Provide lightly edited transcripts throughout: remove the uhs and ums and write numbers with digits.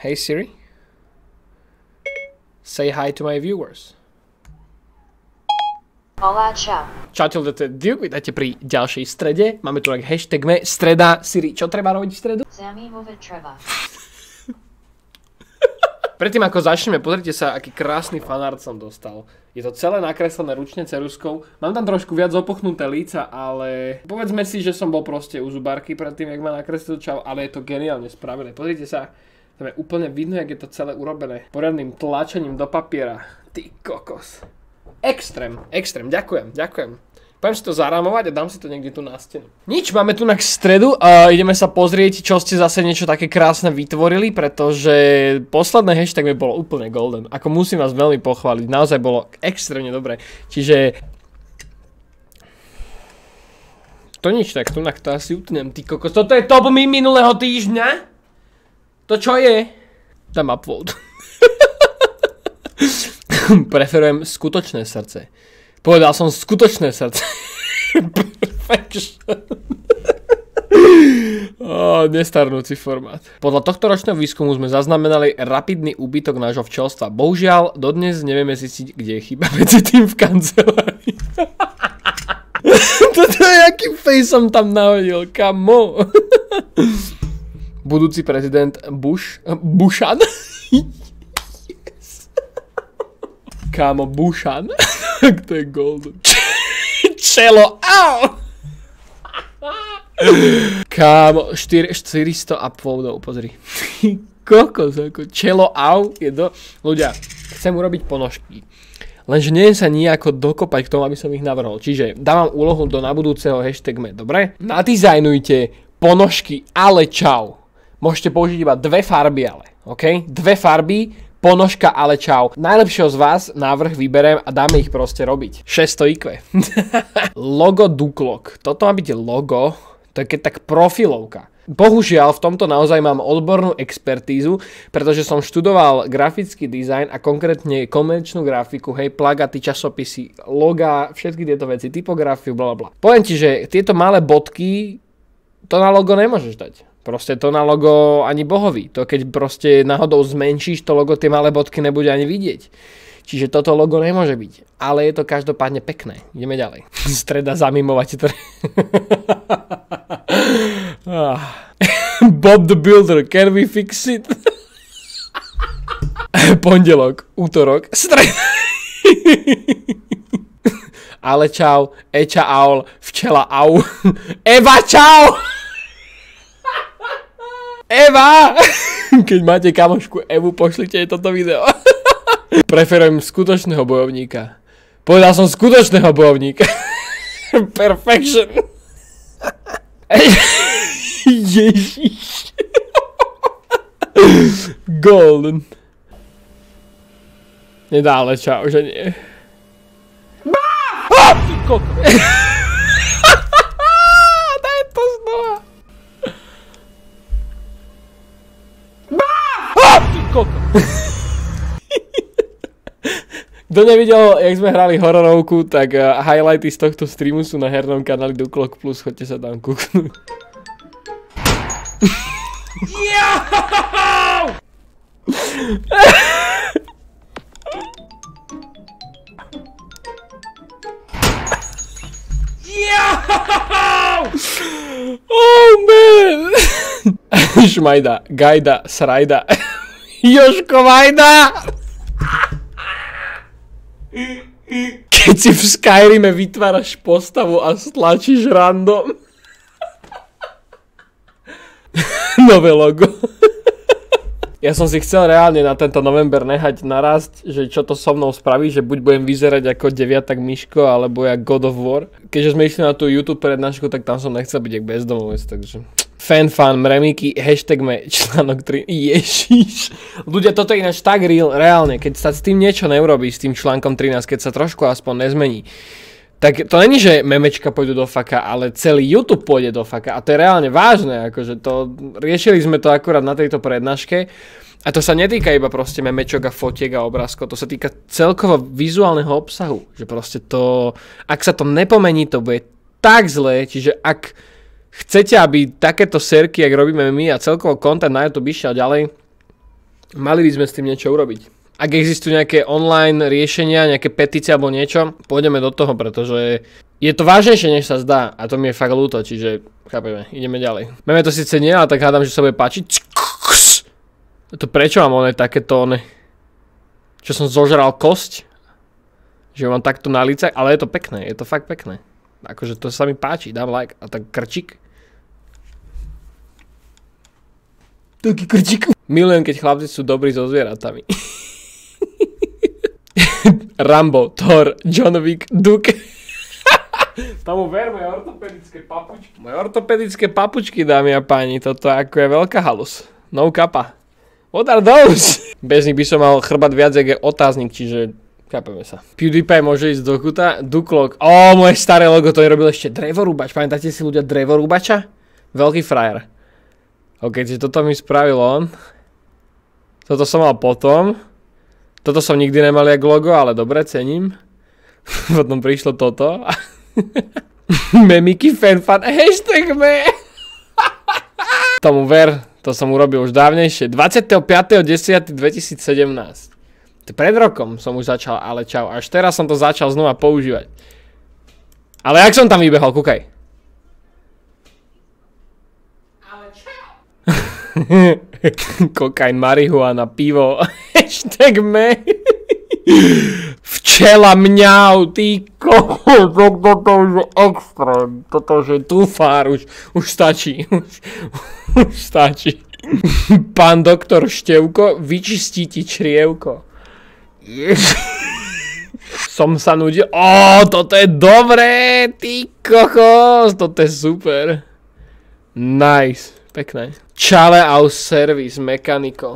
Hey Siri. Say hi to my viewers. Olá, čau. Čaute, to je Duke, vítajte pri ďalšej strede. Máme tu tak hashtag streda. Siri, čo treba robiť v stredu? Zamývať treba. Predtým ako začneme, pozrite sa, aký krásny fanart som dostal. Je to celé nakreslené ručne ceruskou. Mám tam trošku viac opuchnuté líca, ale povedzme si, že som bol proste u zubárky predtým, jak ma nakreslil čau, ale je to geniálne spravené. Pozrite sa, tam je úplne vidno, jak je to celé urobené poriadnym tlačením do papiera. Ty kokos. Extrém, ďakujem. Poviem si to zarámovať a dám si to niekde tu na stenu. Nič, máme tu na stredu a ideme sa pozrieť, čo ste zase niečo také krásne vytvorili, pretože posledné hashtag mi bolo úplne golden. Ako musím vás veľmi pochváliť, naozaj bolo extrémne dobré. Čiže... To nič, tak tu to asi utnem, ty kokos. Toto je top meme minulého týždňa? To čo je? Dám upload. Preferujem skutočné srdce. Povedal som skutočné srdce. Perfection. Nestarnúci formát. Podľa tohto ročného výskumu sme zaznamenali rapidný úbytok nášho včelstva. Bohužiaľ, dodnes nevieme zistiť, kde je chyba medzi tým v kancelárii. Toto je, aký face som tam nahodil, kamo. Budúci prezident Bushan. Kámo, Bushan. To je golden. Čelo, au! Kámo, 400 uploadov, pozri. Kokos, ako čelo, au, je do... Ľudia, chcem urobiť ponožky. Lenže neviem sa nijako dokopať k tomu, aby som ich navrhol. Čiže dávam úlohu do nabudúceho hashtagme, dobre? Nadizajnujte ponožky, ale čau. Môžete použiť iba dve farby, ale, ok? Dve farby, ponožka, ale čau. Najlepšieho z vás návrh vyberiem a dáme ich proste robiť. 600 IQ. Logo Duklok. Toto má byť logo, to je keď tak profilovka. Bohužiaľ, v tomto naozaj mám odbornú expertízu, pretože som študoval grafický dizajn a konkrétne komerčnú grafiku, hej, plagaty, časopisy, loga, všetky tieto veci, typografiu, blablabla. Poviem ti, že tieto malé bodky, to na logo nemôžeš dať. Proste to na logo ani bohovi. To keď proste náhodou zmenšíš to logo, tie malé bodky nebude ani vidieť. Čiže toto logo nemôže byť. Ale je to každopádne pekné. Ideme ďalej. Streda zamimovať. Bob the Builder, can we fix it? Pondelok, útorok, streda. Ale čau, Eča aul, včela au. Eva čau! Eva! Keď máte kamošku Evu, pošlite jej toto video. Preferujem skutočného bojovníka. Povedal som skutočného bojovníka. Perfection. Ježiš. Golden. Nedá, ale čau, že nie. Ty koko. Daj to znova. Kto nevidel, jak sme hrali hororovku, tak highlighty z tohto streamu sú na hernom kanáli Duklok Plus, choďte sa tam kúknúť. Oh man! Šmajda, Gajda, Srajda. Jožko Vajda! Keď si v Skyrime vytváraš postavu a stlačíš random. Nové logo. Ja som si chcel reálne na tento november nehať narásť, že čo to so mnou spraví, že buď budem vyzerať ako deviatak Miško, alebo jak God of War. Keďže sme išli na tú YouTube prednášku, tak tam som nechcel byť jak bezdomovec, takže... Fan, mremíky, hashtagme, článok 3, ježiš. Ľudia, toto je ináč tak real, reálne, keď sa s tým niečo neurobí, s tým článkom 13, keď sa trošku aspoň nezmení. Tak to není, že memečka pôjdu do faka, ale celý YouTube pôjde do faka. A to je reálne vážne, akože to, riešili sme to akurát na tejto prednáške. A to sa netýka iba proste memečok a fotiek a obrázkov, to sa týka celkovo vizuálneho obsahu. Že proste to, ak sa to nepomení, to bude tak zlé, čiže ak chcete, aby takéto serky, jak robíme my a celkovo content na YouTube išiel ďalej, Mali by sme s tým niečo urobiť. Ak existujú nejaké online riešenia, nejaké petície alebo niečo, pôjdeme do toho, pretože je to vážnejšie, než sa zdá. A to mi je fakt ľúto, čiže chápeme, ideme ďalej. Máme to síce nie, ale tak hádam, že sa bude páčiť. To prečo mám takéto čo som zožral kosť? Že mám takto na líce, ale je to pekné, je to fakt pekné. Akože to sa mi páči, dám like a tak krčík. Taký krčík. Milujem, keď chlapci sú dobrí so zvieratami. Rambo, Thor, John Wick, Duke. Tomu ver, moje ortopedické papučky. Moje ortopedické papučky, dámy a páni, toto ako je veľká halus. No kappa. What are those? Bez nich by som mal chrbať viac, jak je otáznik, čiže chápeme sa. PewDiePie môže ísť do kuta. Duklok. Moje staré logo, to je robil ešte drevorúbač. Pamätáte si ľudia drevorúbača? Veľký frajer. OK, čiže toto mi spravil on. Toto som mal potom. Toto som nikdy nemal jak logo, ale dobre, cením. Potom prišlo toto. Memiky fanfan. Hashtag me. Tomu ver. To som urobil už dávnejšie. 25.10.2017. Pred rokom som už začal, ale čau. Až teraz som to začal znova používať. Ale jak som tam vybehol, kúkaj. Ale čau. Kokain, marihuana, pivo. Hashtag me. Včela mňau, ty kokos. Toto už je extrém. Toto už je tufár, už stačí. Už stačí. Pán doktor Števko, vyčistí ti črievko. Som sa nudil. Toto je dobré, ty kokos. Toto je super. Nice, pekné. Čale aus service, mekaniko.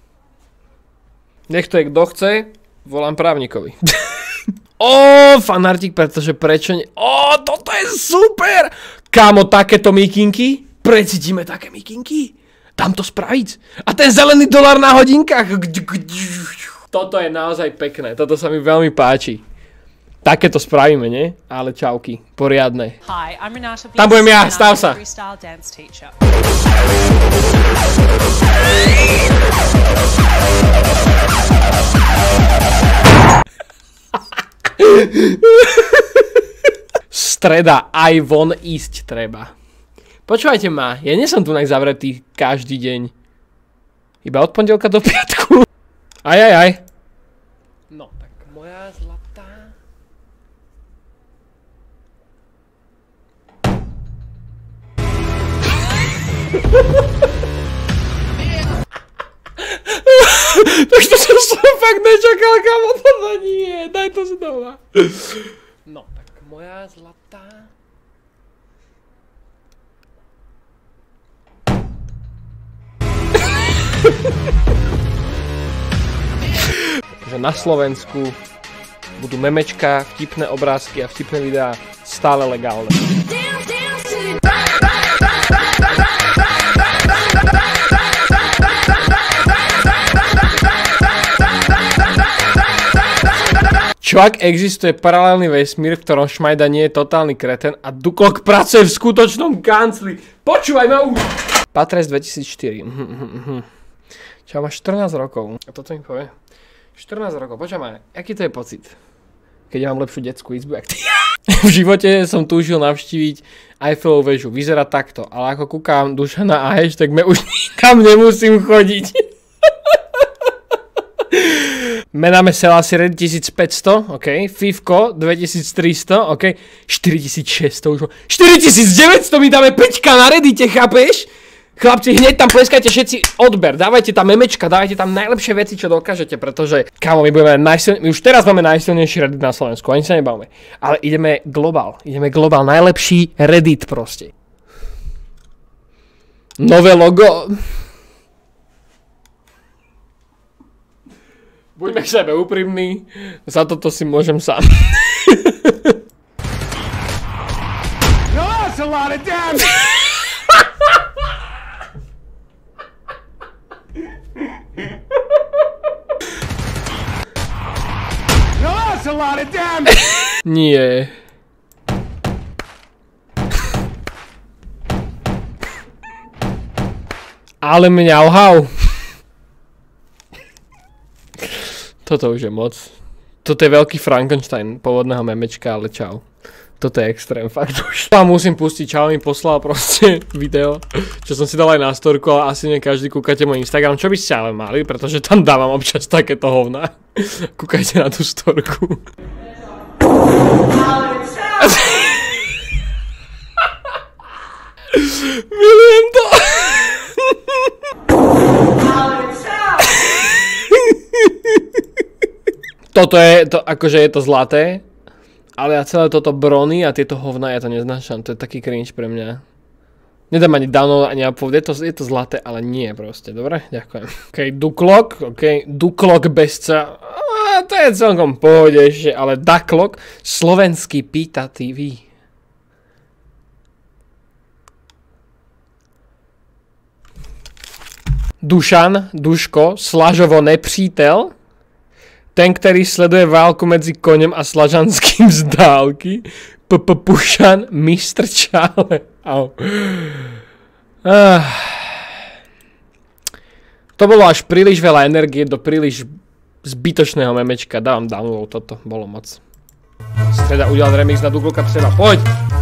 Nech to je kto chce, volám právnikovi. Fanartik, pretože prečo nie? Toto je super. Kámo, takéto mikinky? Precítime také mikinky? Dám to spraviť. A ten zelený dolár na hodinkách. Toto je naozaj pekné. Toto sa mi veľmi páči. Také to spravíme, nie? Ale čauky. Poriadne. Tam budem ja, stav sa. Streda, aj von ísť treba. Počúvajte ma, ja nie som tu zavretý každý deň. Iba od pondelka do piatku. Aj. No, tak moja zlatá. Tak to som fakt nečakal, kamo, toto nie. Daj to znova. No, tak moja zlatá. Že na Slovensku budú memečka, vtipné obrázky a vtipné videá stále legálne. Čo ak existuje paralelný vesmír, v ktorom Šmajda nie je totálny kreten a Duklok pracuje v skutočnom kancli? Počúvaj ma už! Patres 2004. Čo máš 14 rokov. A toto mi povie. 14 rokov, počuj ma, aký to je pocit? Keď ja mám lepšiu detskú izbu, jak ty. V živote som túžil navštíviť Eiffelovú väžu. Vyzerá takto, ale ako kúkam Dušana a hashtag me už nikam nemusím chodiť. Menáme Selassie 1500, ok. Fivko 2300, ok. 4600 už. 4900 mi dáme 5k na Reddite, chápeš? Chlapci, hneď tam pleskajte všetci odber, dávajte tam memečka, dávajte tam najlepšie veci, čo dokážete, pretože, kámo, my už teraz máme najsilnejší Reddit na Slovensku, ani sa nebavme. Ale ideme globál, najlepší Reddit proste. Nové logo. Buďme k sebe úprimní, za toto si môžem sám. No, that's a lot of damage. No, that's a lot of damage. Nie. Ale mňauhau. Toto už je moc. Toto je veľký Frankenstein pôvodného memečka, ale čau. Toto je extrém, fakt už. A musím pustiť, čau mi poslal proste video, čo som si dal aj na storku, ale asi nie každý kúkate môj Instagram, čo by ste ale mali, pretože tam dávam občas takéto hovna. Kúkajte na tú storku. Milujem to. Toto je, to, akože je to zlaté, ale ja celé toto brony a tieto hovna ja to neznášam, to je taký cringe pre mňa. Nedám ani download, ani upload, je to zlaté, ale nie proste, dobre? Ďakujem. Duklok bezca, to je celkom pohode ešte, ale Duklok, slovenský Pita TV. Dušan, Duško, Slažovo nepřítel. Ten, ktorý sleduje válku medzi koňom a Slažanským z dálky. Pušan, mistr Čále. Au. To bolo až príliš veľa energie do príliš zbytočného memečka. Dávam download toto, bolo moc. Streda udial remix na Dugloka Třeba, poď!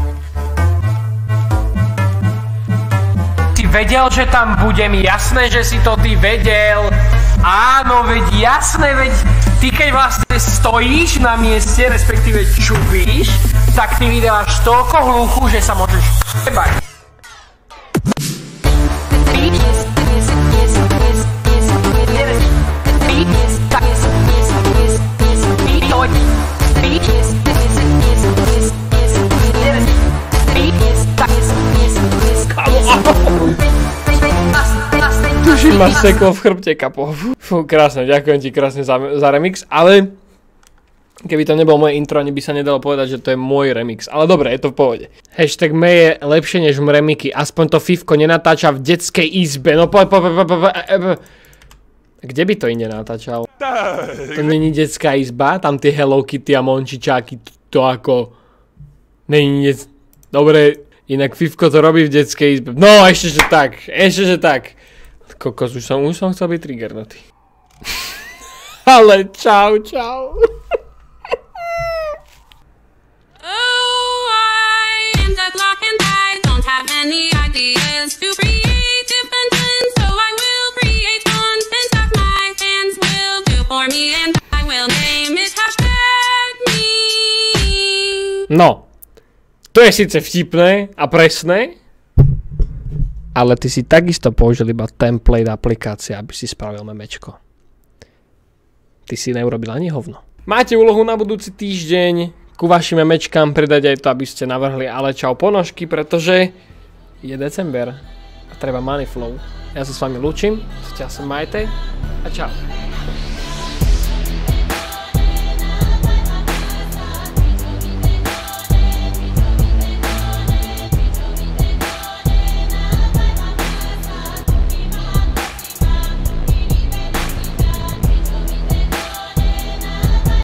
Ty vedel, že tam budem, jasné, že si to ty vedel. Áno, veď jasné, veď ty keď vlastne stojíš na mieste, respektíve čubíš, tak ty vydávaš toľko hluchu, že sa môžeš jebať. Tuším, máš seklo v chrbte, kapo. Fú, krásne, ďakujem ti krásne za remix, ale keby to nebolo moje intro, ani by sa nedalo povedať, že to je môj remix. Ale dobre, je to v pohode. Hashtag me je lepšie než mremiky, aspoň to Fivko nenatáča v detskej izbe. No kde by to inde natáčal? To není detská izba, tam tie Hello Kitty a mončičáky, to ako... Není Dobre, inak Fivko to robí v detskej izbe. No, ešte že tak. Kokos, už som chcel byť triggernutý. Ale čau. No, to je síce vtipné a presné, ale ty si takisto použil iba template aplikácie, aby si spravil memečko. Ty si neurobil ani hovno. Máte úlohu na budúci týždeň ku vašim memečkám pridať aj to, aby ste navrhli ale čau ponožky, pretože je december a treba money flow. Ja sa s vami lúčim, sa majte a čau.